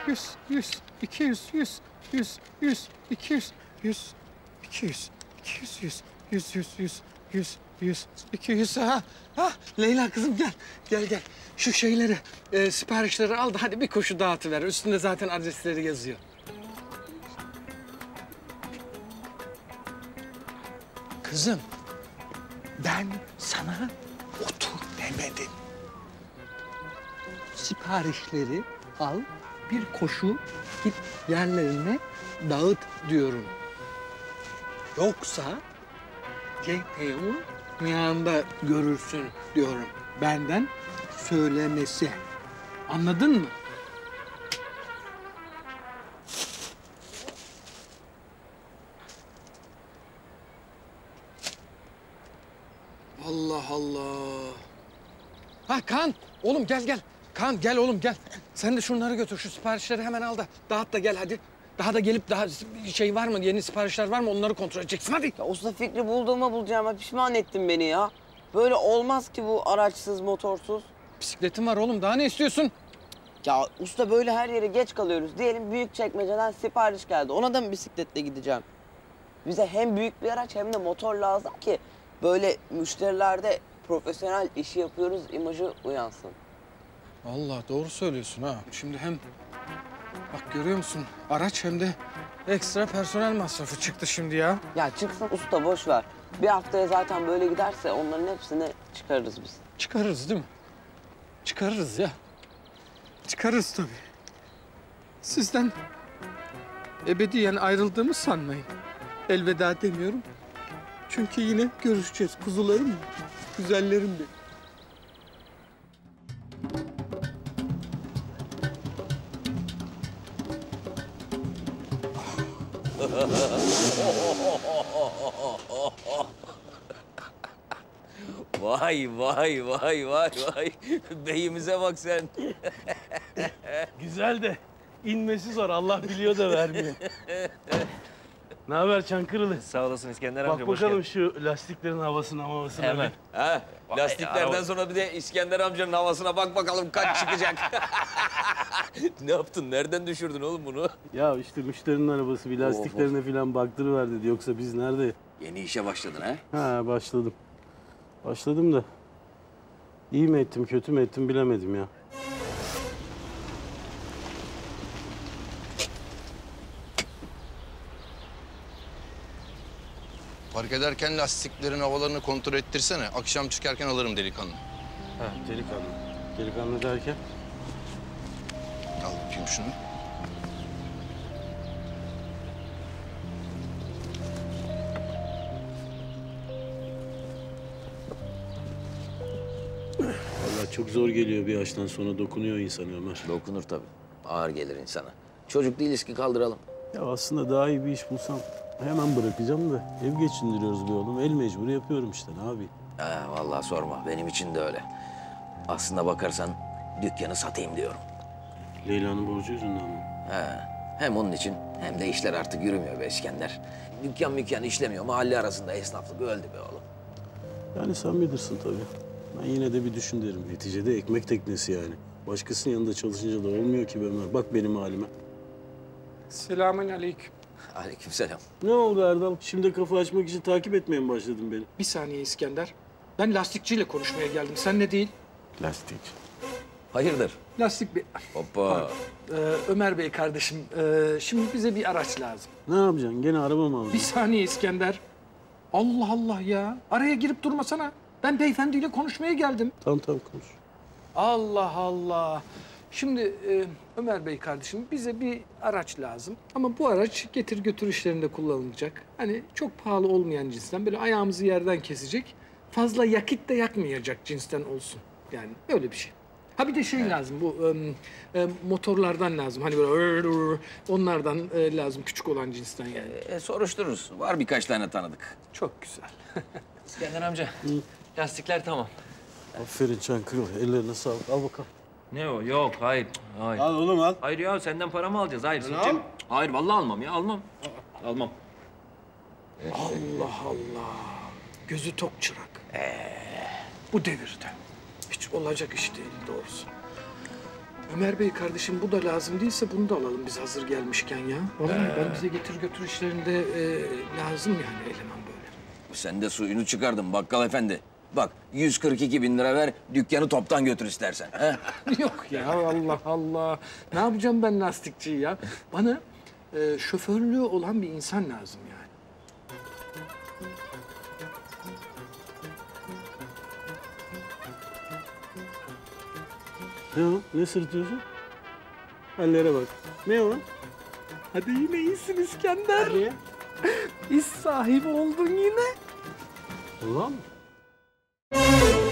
100, 200, 100, 100, 100, 200, 100, 200, 200, 100, 100, 100, 100, 100, 200. Ha, Leyla kızım gel. Gel. Şu şeyleri, siparişleri al da hadi bir koşu dağıtıver. Üstünde zaten adresleri yazıyor. Kızım, ben sana otur demedim. Siparişleri al, bir koşu git yerlerine dağıt diyorum. Yoksa CPU'nun yanında görürsün diyorum. Benden söylemesi. Anladın mı? Allah Allah. Ha Kaan, oğlum gel. Kaan gel oğlum gel. Sen de şunları götür, şu siparişleri hemen al da dağıt da gel hadi. Daha da gelip daha şey var mı, yeni siparişler var mı onları kontrol edeceksin hadi. Ya usta fikri bulacağıma pişman ettin beni ya. Böyle olmaz ki bu araçsız, motorsuz. Bisikletin var oğlum, daha ne istiyorsun? Ya usta böyle her yere geç kalıyoruz. Diyelim Büyükçekmece'den sipariş geldi. Ona da mı bisikletle gideceğim? Bize hem büyük bir araç hem de motor lazım ki böyle müşterilerde profesyonel işi yapıyoruz imajı uyansın. Vallahi doğru söylüyorsun ha. Şimdi hem bak görüyor musun araç hem de ekstra personel masrafı çıktı şimdi ya. Ya çıksın usta boş ver. Bir haftaya zaten böyle giderse onların hepsini çıkarırız biz. Çıkarırız değil mi? Çıkarırız ya. Çıkarırız tabii. Sizden ebediyen ayrıldığımı sanmayın. Elveda demiyorum. Çünkü yine görüşeceğiz kuzularım, güzellerim benim. Vay. Beyimize bak sen. Güzel de inmesi zor. Allah biliyor da vermiyor. Ne haber Çankırılı? Sağ olasın İskender amca. Bak bakalım şu lastiklerin havasına. Hemen. Bir. Ha, Vay, lastiklerden araba. sonra bir de İskender amcanın havasına bak bakalım kaç çıkacak. Ne yaptın? Nereden düşürdün oğlum bunu? Ya işte müşterinin arabası bir lastiklerine falan baktırıver dedi. Yoksa biz nerede? Yeni işe başladın ha? Ha başladım. Başladım da iyi mi ettim kötü mü ettim bilemedim ya. Park ederken lastiklerin havalarını kontrol ettirsene. Akşam çıkarken alırım delikanlı. Ha delikanlı. Delikanlı derken? Al bakayım şunu. Vallahi çok zor geliyor bir yaştan sonra dokunuyor insana Ömer. Dokunur tabii. Ağır gelir insana. Çocuk değiliz ki kaldıralım. Ya aslında daha iyi bir iş bulsam hemen bırakacağım da ev geçindiriyoruz be oğlum. El mecbur yapıyorum işte ne yapayım. Vallahi sorma. Benim için de öyle. Aslına bakarsan dükkanı satayım diyorum. Leyla'nın borcu yüzünden mi? Hem onun için hem de işler artık yürümüyor be İskender. Dükkan işlemiyor. Mahalle arasında esnaflık öldü be oğlum. Yani sen bilirsin tabii. Ben yine de bir düşün derim. Neticede ekmek teknesi yani. Başkasının yanında çalışınca da olmuyor ki be Ömer. Bak benim halime. Selamünaleyküm. Aleykümselam. Ne oldu Erdal? Şimdi kafa açmak için takip etmeye mi başladın beni? Bir saniye İskender. Ben lastikçiyle konuşmaya geldim. Sen ne değil? Lastik. Hayırdır? Lastik bir... Hoppa. Ömer Bey kardeşim, şimdi bize bir araç lazım. Ne yapacaksın? Gene araba mı Bir alacaksın? saniye İskender. Allah Allah ya. Araya girip durmasana. Ben beyefendiyle konuşmaya geldim. Tamam konuş. Allah Allah. Şimdi Ömer Bey kardeşim bize bir araç lazım. Ama bu araç getir götür işlerinde kullanılacak. Hani çok pahalı olmayan cinsten, böyle ayağımızı yerden kesecek. Fazla yakıt da yakmayacak cinsten olsun. Yani öyle bir şey. Ha bir de şey lazım, bu motorlardan lazım. Hani böyle onlardan lazım, küçük olan cinsten yani. Soruştururuz. Var birkaç tane tanıdık. Çok güzel. İskender amca, lastikler tamam. Aferin Çankırı. Ellerine sağlık. Al bakalım. Ne o? Yok, hayır. Al oğlum al. Hayır ya, senden para mı alacağız? Hayır, satacağım. Hayır, vallahi almam ya, almam. Almam. Allah Allah. Gözü tok çırak. Bu devirde. Hiç olacak iş değil doğrusu. Ömer Bey kardeşim bu da lazım değilse bunu da alalım biz hazır gelmişken ya. Vallahi ben bize getir götür işlerinde lazım yani eleman böyle. Sen de suyunu çıkardın bakkal efendi. Bak 142 bin lira ver, dükkanı toptan götür istersen. He? Yok ya Allah Allah. Ne yapacağım ben lastikçiyi ya? Bana şoförlüğü olan bir insan lazım yani. Ne o? Ne sırıtıyorsun? Hallere bak. Ne o? Hadi yine iyisin İskender. Hadi. İş sahibi oldun yine. Ulan mı?